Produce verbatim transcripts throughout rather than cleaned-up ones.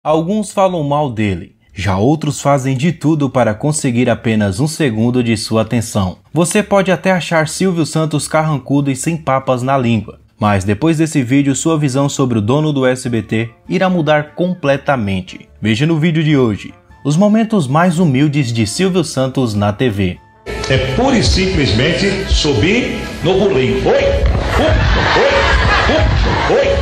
Alguns falam mal dele, já outros fazem de tudo para conseguir apenas um segundo de sua atenção. Você pode até achar Silvio Santos carrancudo e sem papas na língua, mas depois desse vídeo sua visão sobre o dono do S B T irá mudar completamente. Veja no vídeo de hoje os momentos mais humildes de Silvio Santos na T V. É pura e simplesmente subir no burrinho. Oi, oi, oi, oi,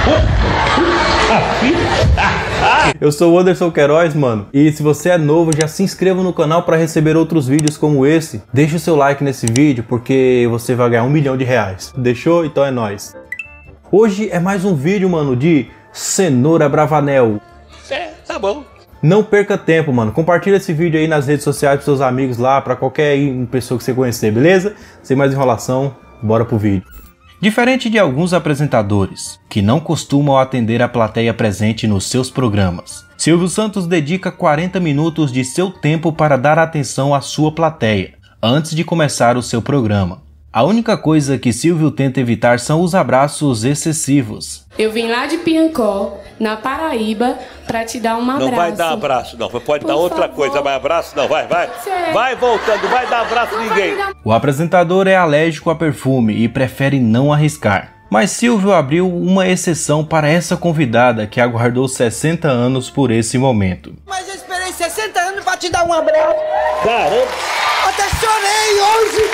oi. Eu sou o Anderson Queiroz, mano, e se você é novo, já se inscreva no canal para receber outros vídeos como esse. Deixe o seu like nesse vídeo, porque você vai ganhar um milhão de reais. Deixou? Então é nóis. Hoje é mais um vídeo, mano, de Cenoura Bravanel. É, tá bom. Não perca tempo, mano. Compartilha esse vídeo aí nas redes sociais pros seus amigos lá, pra qualquer pessoa que você conhecer, beleza? Sem mais enrolação, bora pro vídeo. Diferente de alguns apresentadores, que não costumam atender a plateia presente nos seus programas, Silvio Santos dedica quarenta minutos de seu tempo para dar atenção à sua plateia, antes de começar o seu programa. A única coisa que Silvio tenta evitar são os abraços excessivos. Eu vim lá de Piancó, na Paraíba, pra te dar um abraço. Não vai dar abraço, não. Pode Por dar outra favor. coisa, mas abraço não. Vai, vai. Sério? Vai voltando, vai dar abraço a ninguém. O apresentador é alérgico a perfume e prefere não arriscar. Mas Silvio abriu uma exceção para essa convidada que aguardou sessenta anos por esse momento. Mas eu esperei sessenta anos pra te dar um abraço. Caramba. Até chorei hoje.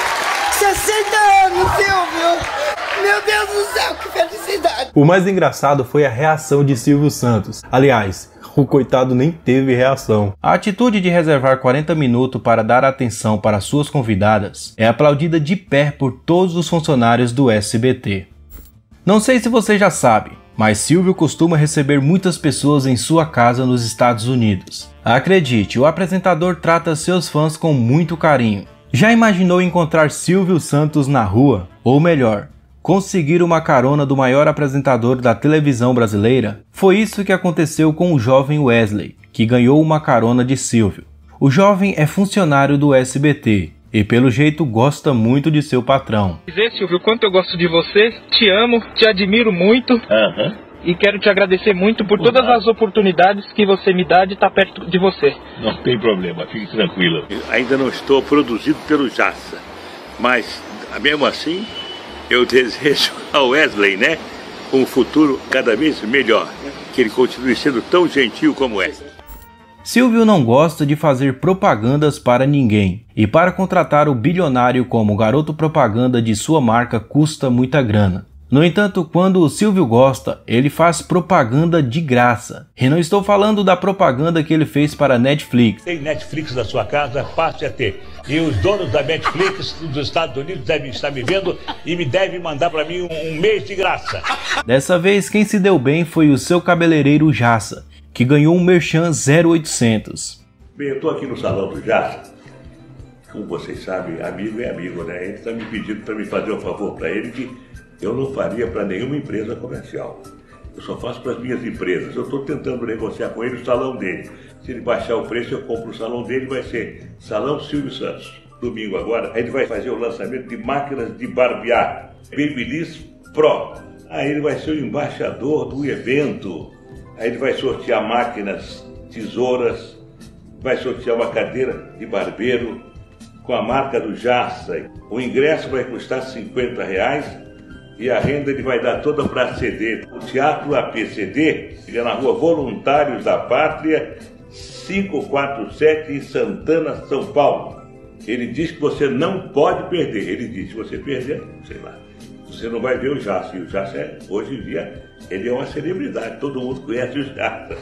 sessenta anos, Silvio. Meu Deus do céu, que felicidade. O mais engraçado foi a reação de Silvio Santos. Aliás, o coitado nem teve reação. A atitude de reservar quarenta minutos para dar atenção para suas convidadas é aplaudida de pé por todos os funcionários do S B T. Não sei se você já sabe, mas Silvio costuma receber muitas pessoas em sua casa nos Estados Unidos. Acredite, o apresentador trata seus fãs com muito carinho. Já imaginou encontrar Silvio Santos na rua? Ou melhor, conseguir uma carona do maior apresentador da televisão brasileira? Foi isso que aconteceu com o jovem Wesley, que ganhou uma carona de Silvio. O jovem é funcionário do S B T e pelo jeito gosta muito de seu patrão. Dizer, Silvio, quanto eu gosto de você, te amo, te admiro muito. Aham. E quero te agradecer muito por todas as oportunidades que você me dá de estar perto de você. Não tem problema, fique tranquilo. Ainda não estou produzido pelo Jassa, mas mesmo assim eu desejo ao Wesley, né, um futuro cada vez melhor, que ele continue sendo tão gentil como é. Silvio não gosta de fazer propagandas para ninguém, e para contratar o bilionário como garoto propaganda de sua marca custa muita grana. No entanto, quando o Silvio gosta, ele faz propaganda de graça. E não estou falando da propaganda que ele fez para a Netflix. Tem Netflix na sua casa, passe a ter. E os donos da Netflix dos Estados Unidos devem estar me vendo e me devem mandar para mim um, um mês de graça. Dessa vez, quem se deu bem foi o seu cabeleireiro Jassa, que ganhou um Merchan zero oitocentos. Bem, eu estou aqui no salão do Jassa. Como vocês sabem, amigo é amigo, né? Ele está me pedindo para me fazer um favor para ele que eu não faria para nenhuma empresa comercial. Eu só faço para as minhas empresas. Eu estou tentando negociar com ele o salão dele. Se ele baixar o preço, eu compro o salão dele, vai ser Salão Silvio Santos. Domingo agora, aí ele vai fazer o lançamento de máquinas de barbear, Babyliss Pro. Aí ele vai ser o embaixador do evento. Aí ele vai sortear máquinas, tesouras, vai sortear uma cadeira de barbeiro com a marca do Jassa. O ingresso vai custar cinquenta reais. E a renda ele vai dar toda para C D. O Teatro A P C D fica na rua Voluntários da Pátria, quinhentos e quarenta e sete, em Santana, São Paulo. Ele diz que você não pode perder. Ele diz, se você perder, sei lá, você não vai ver o Jassa. E o Jassa, é, hoje em dia, ele é uma celebridade. Todo mundo conhece o Jassa.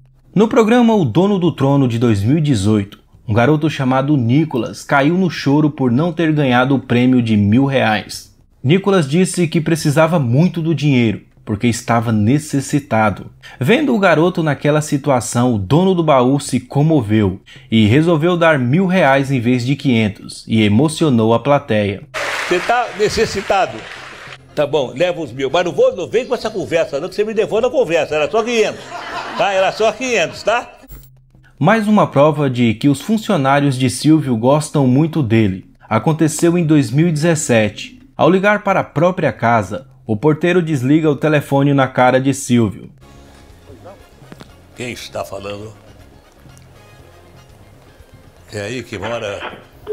No programa O Dono do Trono de dois mil e dezoito, um garoto chamado Nicolas caiu no choro por não ter ganhado o prêmio de mil reais. Nicolas disse que precisava muito do dinheiro, porque estava necessitado. Vendo o garoto naquela situação, o dono do baú se comoveu e resolveu dar mil reais em vez de quinhentos, e emocionou a plateia. Você está necessitado? Tá bom, leva os mil, mas não, vou, não vem com essa conversa não, que você me levou na conversa, era só quinhentos, tá? Era só quinhentos, tá? Mais uma prova de que os funcionários de Silvio gostam muito dele aconteceu em dois mil e dezessete. Ao ligar para a própria casa, o porteiro desliga o telefone na cara de Silvio. Quem está falando? É aí que mora...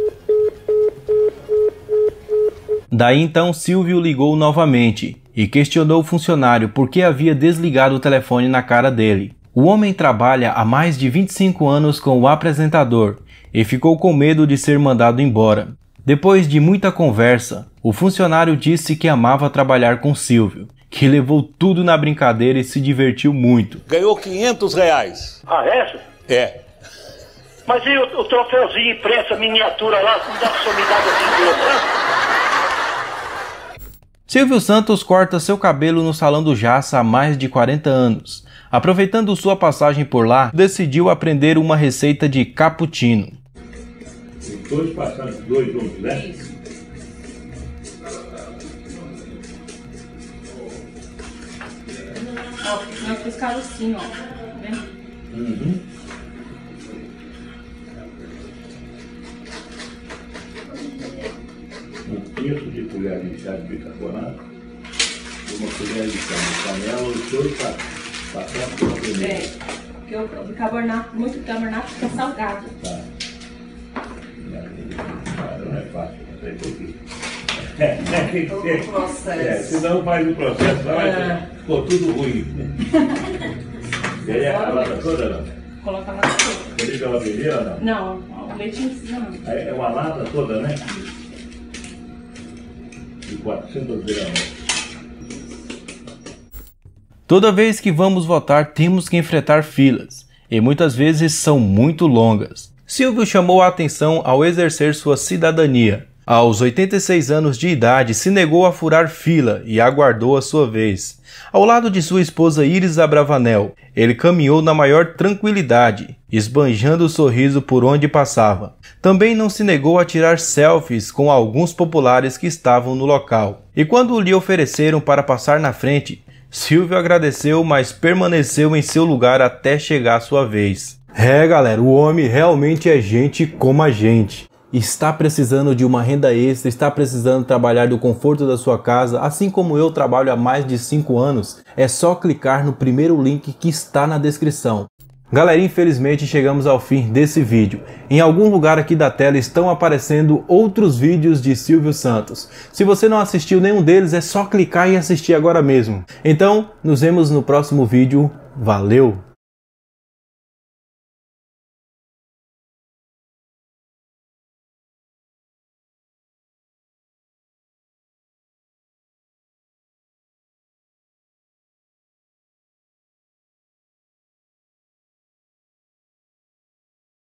Daí então Silvio ligou novamente e questionou o funcionário por que havia desligado o telefone na cara dele. O homem trabalha há mais de vinte e cinco anos com o apresentador e ficou com medo de ser mandado embora. Depois de muita conversa, o funcionário disse que amava trabalhar com Silvio, que levou tudo na brincadeira e se divertiu muito. Ganhou quinhentos reais. Ah, é? É. Mas e o, o troféuzinho imprensa miniatura lá, com da sumidade assim de lembrança? Silvio Santos corta seu cabelo no Salão do Jaça há mais de quarenta anos. Aproveitando sua passagem por lá, decidiu aprender uma receita de cappuccino. Os dois passaram dois juntos, né? Ó, nós fiz carocinho, ó. Tá vendo? Uhum. Um quinto de colher de chá de bicarbonato, uma colher de chá de canela, os dois passaram por primeiro. É, porque o bicarbonato, muito bicarbonato fica salgado. Tá. Não é fácil, não sei por quê. É, tem que ser. O processo. É, senão faz o processo, vai, É. ficou tudo ruim. E aí a lata toda não? Coloca na toda. Você liga ela beber ou não? Não, o leite não precisa não. É uma lata toda, né? De quatrocentos gramas. Toda vez que vamos votar, temos que enfrentar filas, e muitas vezes são muito longas. Silvio chamou a atenção ao exercer sua cidadania. Aos oitenta e seis anos de idade, se negou a furar fila e aguardou a sua vez. Ao lado de sua esposa Iris Abravanel, ele caminhou na maior tranquilidade, esbanjando o sorriso por onde passava. Também não se negou a tirar selfies com alguns populares que estavam no local. E quando lhe ofereceram para passar na frente, Silvio agradeceu, mas permaneceu em seu lugar até chegar a sua vez. É, galera, o homem realmente é gente como a gente. Está precisando de uma renda extra, está precisando trabalhar do conforto da sua casa, assim como eu trabalho há mais de cinco anos, é só clicar no primeiro link que está na descrição. Galera, infelizmente chegamos ao fim desse vídeo. Em algum lugar aqui da tela estão aparecendo outros vídeos de Silvio Santos. Se você não assistiu nenhum deles, é só clicar e assistir agora mesmo. Então, nos vemos no próximo vídeo. Valeu!